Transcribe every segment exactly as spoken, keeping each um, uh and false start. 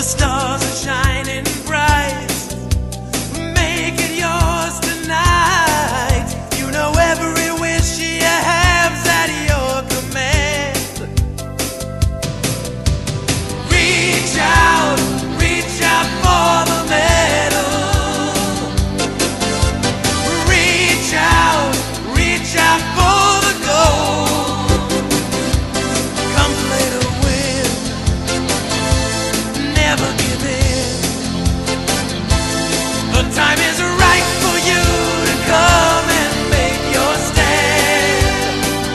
stars are shining bright. Make it yours tonight. You know every wish you have's at your command. Reach out, reach out for the metal. Reach out, reach out for the gold. Come play to win, never give in. The time is right for you to come and make your stand.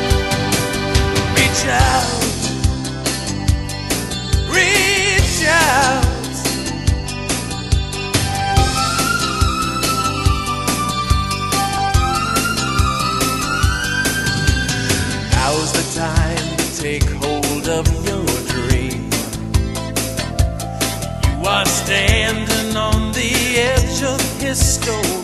Reach out, reach out. Now's the time to take hold of your dream. You are standing on the edge of history.